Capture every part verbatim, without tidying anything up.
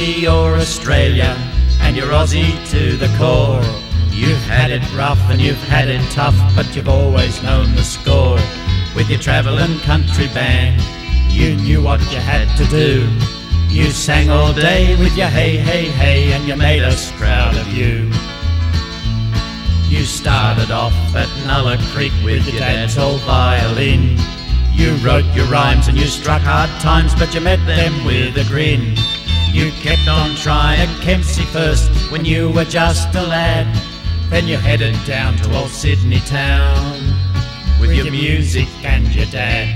dusty, you're Australia, and you're Aussie to the core. You've had it rough and you've had it tough, but you've always known the score. With your travelling country band, you knew what you had to do. You sang all day with your hey, hey, hey, and you made us proud of you. You started off at Nulla Creek with your dad's old violin. You wrote your rhymes and you struck hard times, but you met them with a grin. You kept on trying at Kempsey first when you were just a lad. Then you headed down to old Sydney town with your music and your dad.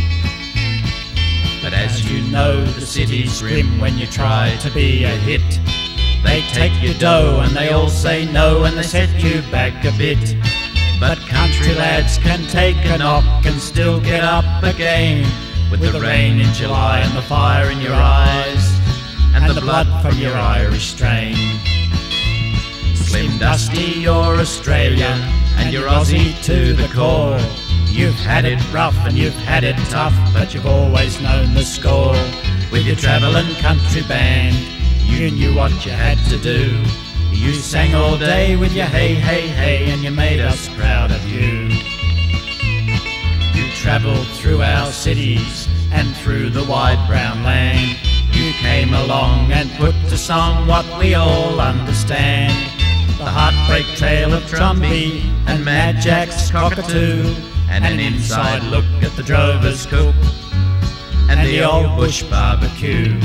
But as you know, the city's grim when you try to be a hit. They take your dough and they all say no, and they set you back a bit. But country lads can take a knock and still get up again, with the rain in July and the fire in your eyes and the blood from your Irish strain. Slim Dusty, you're Australia, and you're Aussie to the core. You've had it rough and you've had it tough, but you've always known the score. With your travelling country band, you knew what you had to do. You sang all day with your hey, hey, hey, and you made us proud of you. You travelled through our cities and through the wide brown land. You came along and put to song what we all understand. The heartbreak trail of Trumpy and Mad Jack's cockatoo, and an inside look at the drover's coop and the old bush barbecue.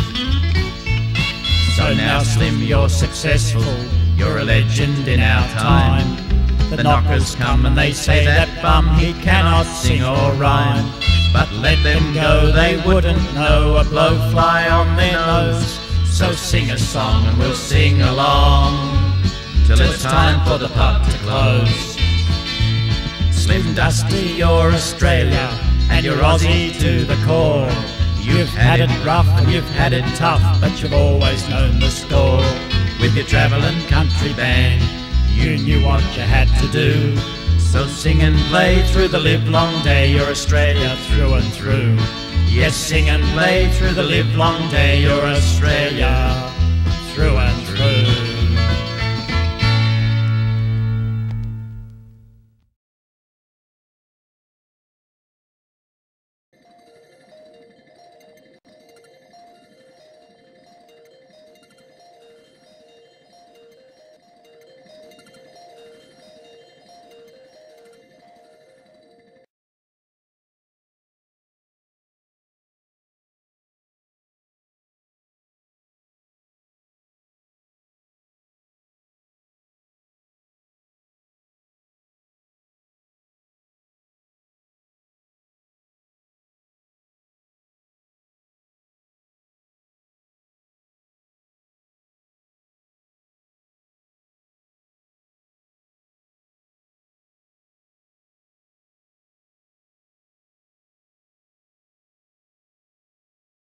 So now Slim, you're successful, you're a legend in our time. The knockers come and they say that bum, he cannot sing or rhyme. But let them go, they wouldn't know a blowfly on their nose. So sing a song and we'll sing along till it's time for the pub to close. Slim Dusty, you're Australia, and you're Aussie to the core. You've had it rough and you've had it tough, but you've always known the score. With your travelling country band, you knew what you had to do. So sing and play through the livelong day, you're Australia through and through. Yes, sing and play through the livelong day, you're Australia through and through.